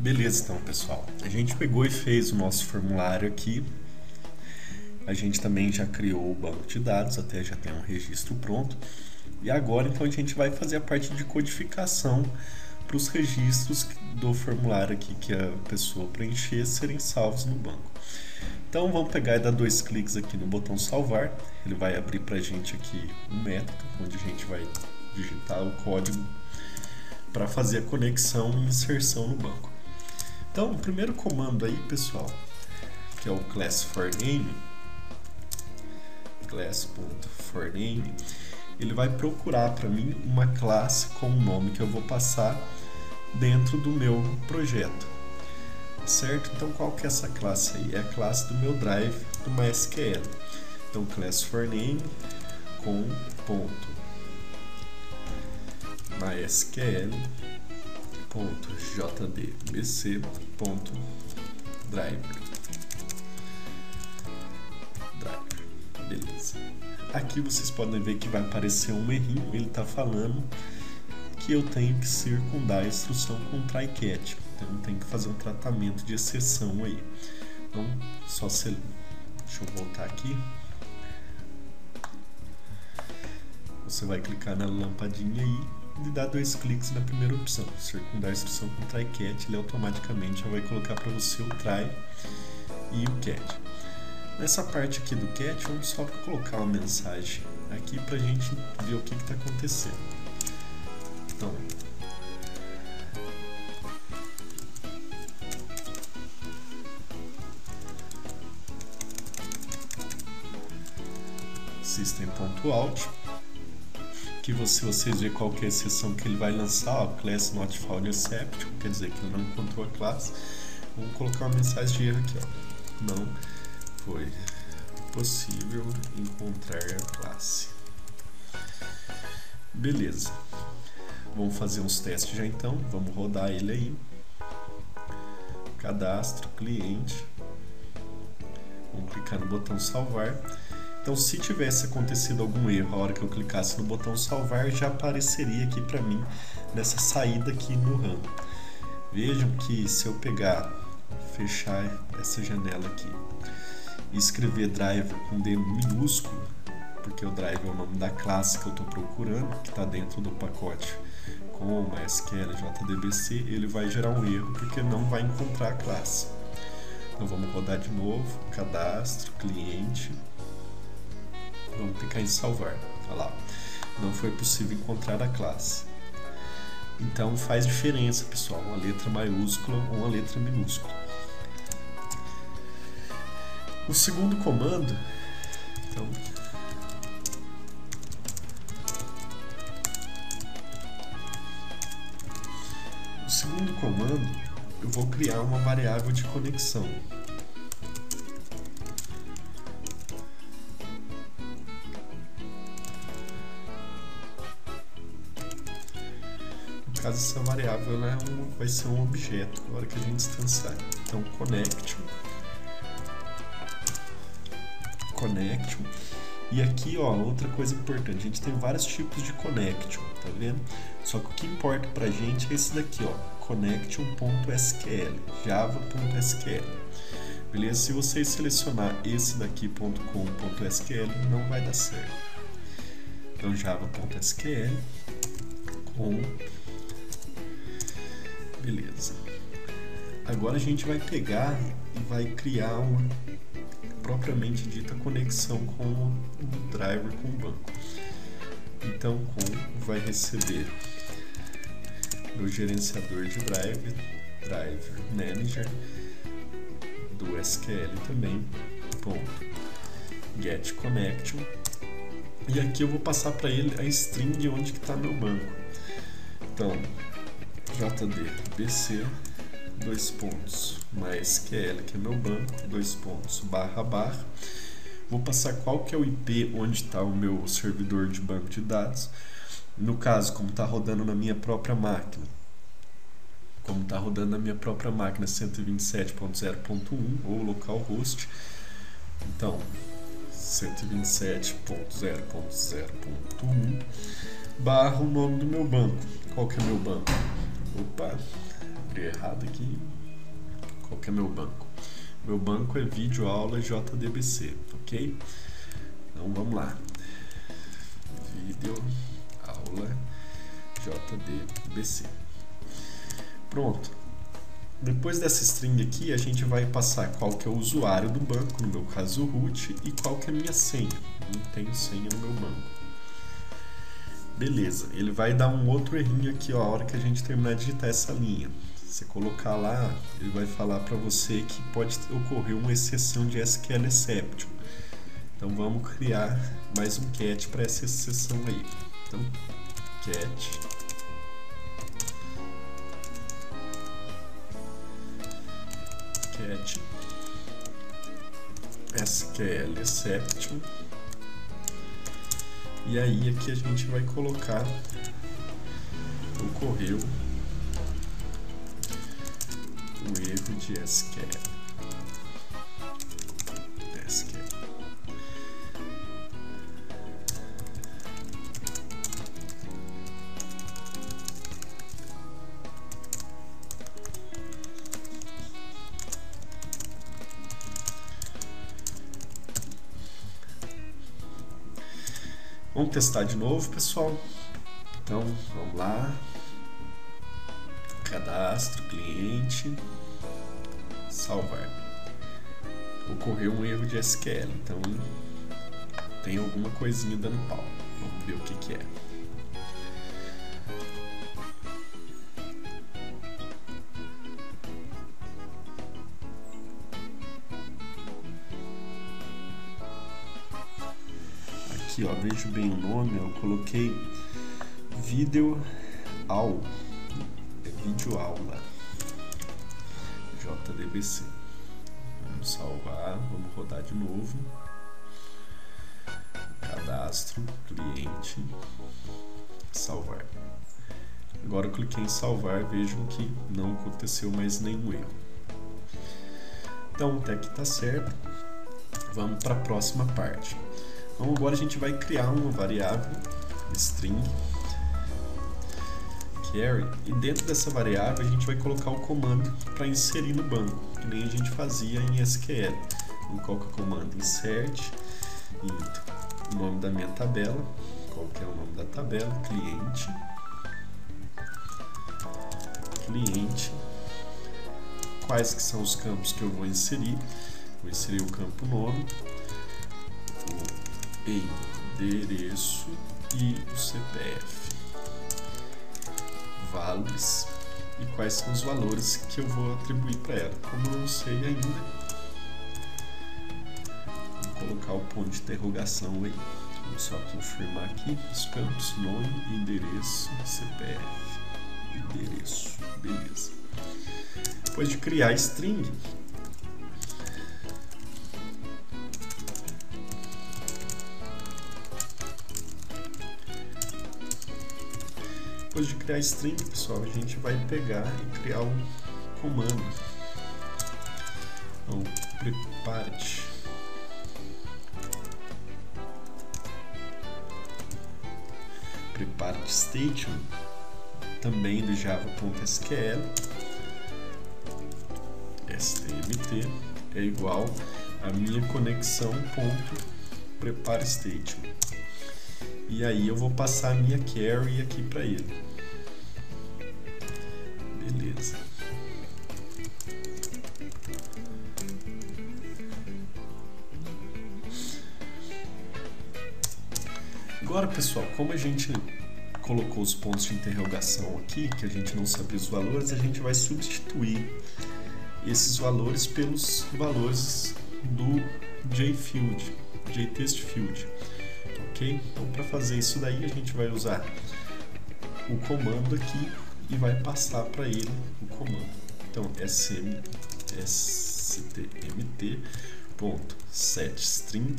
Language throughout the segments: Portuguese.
Beleza, então, pessoal. A gente pegou e fez o nosso formulário aqui. A gente também já criou o banco de dados, até já tem um registro pronto. E agora, então, a gente vai fazer a parte de codificação para os registros do formulário aqui que a pessoa preencher serem salvos no banco. Então, vamos pegar e dar 2 cliques aqui no botão salvar. Ele vai abrir para a gente aqui um método, onde a gente vai digitar o código para fazer a conexão e inserção no banco. Então, o primeiro comando aí, pessoal, que é o class_forName, class.forName, ele vai procurar para mim uma classe com o nome que eu vou passar dentro do meu projeto, certo? Então, qual que é essa classe aí? É a classe do meu drive do MySQL. Então, class_forName com ponto mysql.jdbc.driver. Beleza. Aqui vocês podem ver que vai aparecer um errinho. Ele está falando que eu tenho que circundar a instrução com try-catch. Então eu tenho que fazer um tratamento de exceção aí. Então, deixa eu voltar aqui. Você vai clicar na lampadinha aí e dar 2 cliques na primeira opção, circundar a instrução com try-catch. Ele automaticamente já vai colocar para você o try e o catch. Nessa parte aqui do catch, vamos só colocar uma mensagem aqui para a gente ver o que está acontecendo. Então, system.out, que vocês verem qual que é a exceção que ele vai lançar, ó, class not found except, quer dizer que ele não encontrou a classe. Vamos colocar uma mensagem de erro aqui, ó. Não foi possível encontrar a classe. Beleza. Vamos fazer uns testes já então. Vamos rodar ele aí. Cadastro, cliente. Vamos clicar no botão salvar. Então, se tivesse acontecido algum erro a hora que eu clicasse no botão salvar, já apareceria aqui para mim nessa saída aqui no RAM. Vejam que se eu pegar, fechar essa janela aqui e escrever driver com D minúsculo, porque o driver é o nome da classe que eu estou procurando, que está dentro do pacote com MySQL JDBC, ele vai gerar um erro porque não vai encontrar a classe. Então vamos rodar de novo, cadastro, cliente, vamos clicar em salvar. Olha lá, não foi possível encontrar a classe. Então faz diferença, pessoal, uma letra maiúscula ou uma letra minúscula. O segundo comando, então, eu vou criar uma variável de conexão. No caso, essa variável vai ser um objeto na hora que a gente instanciar. Então, connection. E aqui, ó, outra coisa importante, a gente tem vários tipos de connection, tá vendo? Só que o que importa pra gente é esse daqui, ó, connection.sql, java.sql. Beleza? Se você selecionar esse daqui .com.sql, não vai dar certo. Então, java.sql com... Beleza. Agora a gente vai pegar e vai criar uma propriamente dita conexão com o driver com o banco. Então, vai receber do gerenciador de driver manager do SQL também, get connection, e aqui eu vou passar para ele a string de onde que está meu banco. Então, jdbc MySQL, que é meu banco, // vou passar qual que é o IP onde está o meu servidor de banco de dados. No caso, como está rodando na minha própria máquina, 127.0.1 ou localhost, então 127.0.0.1 barra o nome do meu banco. Qual que é meu banco? Opa, abri errado aqui. Qual que é meu banco? Meu banco é vídeo aula JDBC, ok? Então vamos lá. Vídeo aula JDBC. Pronto. Depois dessa string aqui, a gente vai passar qual que é o usuário do banco, no meu caso o root, e qual que é a minha senha. Não tenho senha no meu banco. Beleza, ele vai dar um outro errinho aqui, ó, a hora que a gente terminar de digitar essa linha. Se você colocar lá, ele vai falar para você que pode ocorrer uma exceção de SQL exception. Então vamos criar mais um cat para essa exceção aí. Então, cat SQL exception. E aí aqui a gente vai colocar ocorreu um erro de SQL. Vamos testar de novo, pessoal. Então, vamos lá. Cadastro, cliente, salvar. Ocorreu um erro de SQL, então tem alguma coisinha dando pau. Vamos ver o que que é. Aqui, ó, vejo bem o nome, eu coloquei vídeo aula, vídeo aula JDBC. Vamos salvar, vamos rodar de novo. Cadastro, cliente, salvar. Agora eu cliquei em salvar, vejam que não aconteceu mais nenhum erro. Então, até aqui tá certo. Vamos para a próxima parte. Então agora a gente vai criar uma variável string carry e dentro dessa variável a gente vai colocar o comando para inserir no banco, que nem a gente fazia em SQL. Então coloca o comando insert, o nome da minha tabela, qual que é o nome da tabela, cliente, quais que são os campos que eu vou inserir. Vou inserir o campo nome, o endereço e o CPF, values e quais são os valores que eu vou atribuir para ela. Como eu não sei ainda, vou colocar o ponto de interrogação aí. Vou só confirmar aqui os campos nome, endereço, CPF, endereço, beleza. Depois de criar a string, pessoal, a gente vai pegar e criar um comando. Então, prepare station, também do java.sql, stmt é igual a minha conexão prepare station. E aí eu vou passar a minha carry aqui para ele. Beleza. Agora, pessoal, como a gente colocou os pontos de interrogação aqui, que a gente não sabia os valores, a gente vai substituir esses valores pelos valores do JTestField. Ok? Então, para fazer isso daí, a gente vai usar o comando aqui e vai passar para ele o comando. Então, stmt.setString.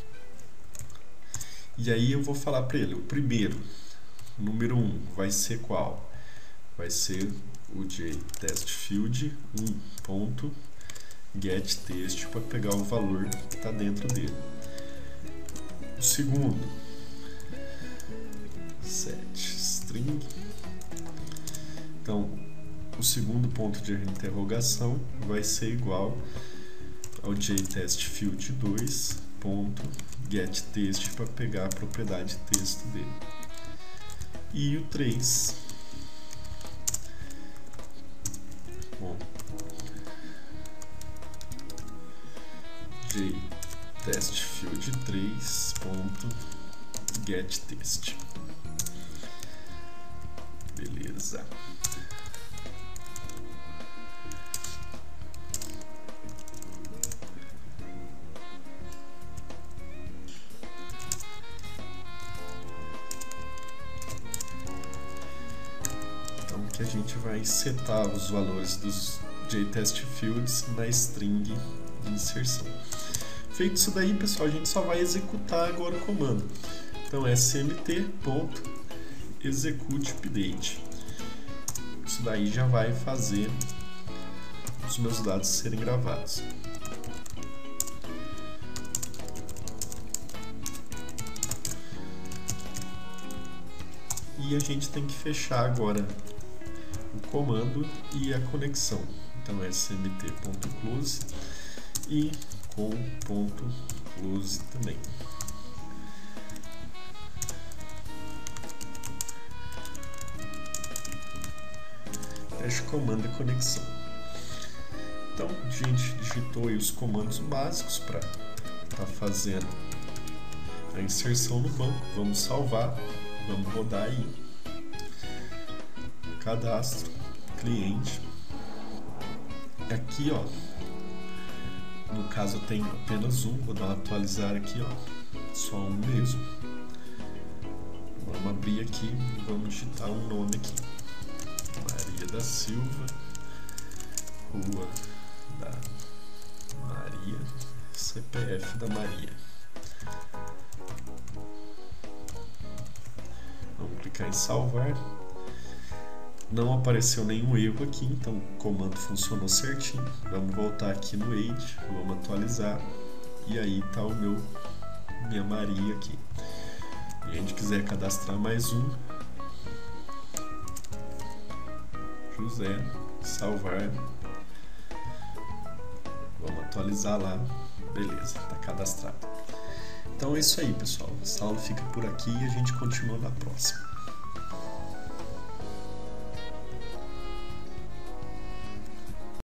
E aí eu vou falar para ele, o primeiro, número 1, vai ser qual? Vai ser o JTestField 1.getText para pegar o valor que está dentro dele. O segundo, setString. Então, o segundo ponto de interrogação vai ser igual ao jtestField2.getText para pegar a propriedade texto dele. E o 3, jtestField3.getText. Beleza. Então que a gente vai setar os valores dos jtestFields na string de inserção. Feito isso daí, pessoal, a gente só vai executar agora o comando. Então smt.executeUpdate. Isso daí já vai fazer os meus dados serem gravados. E a gente tem que fechar agora o comando e a conexão. Então smt.close e com ponto close também. Fecha o comando e conexão. Então a gente digitou aí os comandos básicos para estar fazendo a inserção no banco. Vamos salvar, vamos rodar aí. Cadastro, cliente. Aqui, ó. No caso eu tenho apenas um, vou dar uma atualizar aqui, ó, só um mesmo. Vamos abrir aqui e vamos digitar um nome aqui. Maria da Silva, Rua da Maria, CPF da Maria. Vamos clicar em salvar. Não apareceu nenhum erro aqui, então o comando funcionou certinho. Vamos voltar aqui no Age, vamos atualizar. E aí está minha Maria aqui. Se a gente quiser cadastrar mais um, José, salvar. Vamos atualizar lá. Beleza, está cadastrado. Então é isso aí, pessoal. Essa aula fica por aqui e a gente continua na próxima.